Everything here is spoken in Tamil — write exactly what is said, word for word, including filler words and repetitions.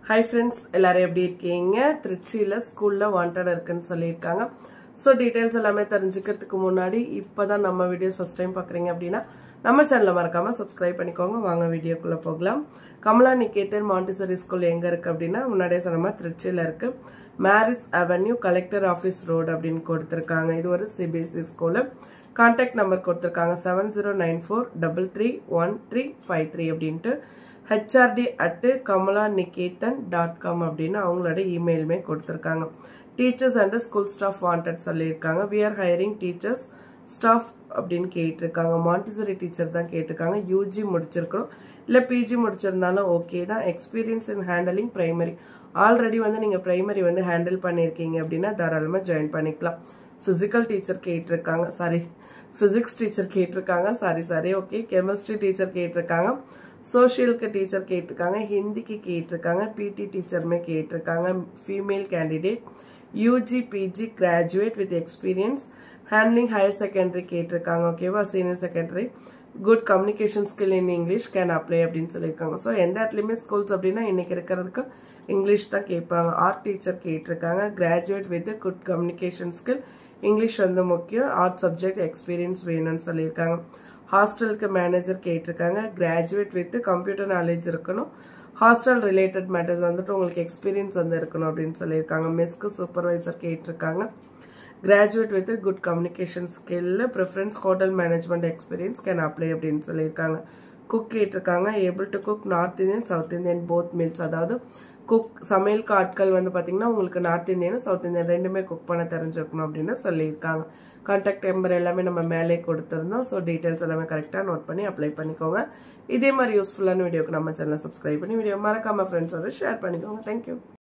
Hi friends, எல்லாரும் எப்படி இருக்கீங்க? திருச்சியில ஸ்கூல்ல வாண்டட் இருக்குன்னு சொல்லிருக்காங்க. சோ டீடைல்ஸ் எல்லாமே தெரிஞ்சுக்கிறதுக்கு முன்னாடி இப்பதான் நம்ம வீடியோஸ் ஃபர்ஸ்ட் டைம் பார்க்கறீங்க அப்படினா நம்ம சேனலை மறக்காம Subscribe பண்ணிக்கோங்க. வாங்க வீடியோக்குள்ள போகலாம். கமலா நிகேதன் மாண்டிசரி ஸ்கூல் எங்க இருக்கு அப்படினா முன்னாடியே சொன்ன மாதிரி திருச்சியில இருக்கு. Mary's avenue collector office road அப்படினு கொடுத்திருக்காங்க. இது ஒரு C B S E school. Contact number கொடுத்திருக்காங்க seven zero nine four three three one three five three அப்படினு h r d at kamala nikethan dot com அப்படினு அவங்களோட இமெயிலுமே கொடுத்திருக்காங்க. Teachers and school staff wanted சொல்லிருக்காங்க. We are hiring teachers, staff அப்படினு கேட்டிருக்காங்க. மாண்டிசரி டீச்சர் தான் கேட்டிருக்காங்க. U G முடிச்சிருக்கணும் இல்ல P G முடிச்சிருந்தாலும் ஓகே தான். Experience in handling primary. Already வந்து நீங்க பிரைமரி வந்து ஹேண்டில் பண்ணிருக்கீங்க அப்படினா தாராளமா ஜாயின் பண்ணிக்கலாம். பிசிக்கல் டீச்சர் கேட்டிருக்காங்க. சாரி பிசிக்ஸ் டீச்சர் கேட்டிருக்காங்க. Sorry sorry okay. Chemistry teacher கேட்டிருக்காங்க. சோஷியலுக்கு டீச்சர் கேட்டிருக்காங்க. ஹிந்திக்கு கேட்டிருக்காங்க. பிடி டீச்சருமே கேட்டிருக்காங்க. Female candidate U G P G graduate with experience handling higher secondary கேட்டிருக்காங்க. ஓகேவா? Senior secondary good communication skill in English can apply அப்படின்னு சொல்லியிருக்காங்க. ஸோ எந்த இடத்துலையுமே ஸ்கூல்ஸ் அப்படின்னா இன்னைக்கு இருக்கிறதுக்கு இங்கிலீஷ் தான் கேட்பாங்க. ஆர்ட் டீச்சர் கேட்டிருக்காங்க. Graduate with good communication skill English வந்து முக்கியம். ஆர்ட் சப்ஜெக்ட் எக்ஸ்பீரியன்ஸ் வேணும்னு சொல்லியிருக்காங்க. ஹாஸ்டலுக்கு மேனேஜர் கேட்டிருக்காங்க. கிராஜுவேட் வித் கம்ப்யூட்டர் நாலேஜ் இருக்கணும். ஹாஸ்டல் ரிலேட்டட் மேட்டர்ஸ் வந்துட்டு உங்களுக்கு எக்ஸ்பீரியன்ஸ் வந்து இருக்கணும் அப்படின்னு சொல்லியிருக்காங்க. மெஸ்க்கு சூப்பர்வைசர் கேட்டிருக்காங்க. Graduate with good communication skill preference hotel management experience can apply அப்படின்னு சொல்லியிருக்காங்க. குக் கேட்டிருக்காங்க. Able to cook north Indian south Indian both meals. அதாவது குக் சமையலுக்கு ஆட்கள் வந்து பார்த்தீங்கன்னா உங்களுக்கு நார்த் இந்தியனும் சவுத் இந்தியன் ரெண்டுமே குக் பண்ண தெரிஞ்சிருக்கணும் அப்படின்னு சொல்லியிருக்காங்க. கான்டாக்ட் நம்பர் எல்லாமே நம்ம மேலே கொடுத்துருந்தோம். ஸோ டீட்டெயில்ஸ் எல்லாமே கரெக்டாக நோட் பண்ணி அப்ளை பண்ணிக்கோங்க. இதே மாதிரி யூஸ்ஃபுல்லான வீடியோக்கு நம்ம சேனலை சப்ஸ்கிரைப் பண்ணி வீடியோ மறக்காம ஃப்ரெண்ட்ஸோட ஷேர் பண்ணிக்கோங்க. தேங்க்யூ.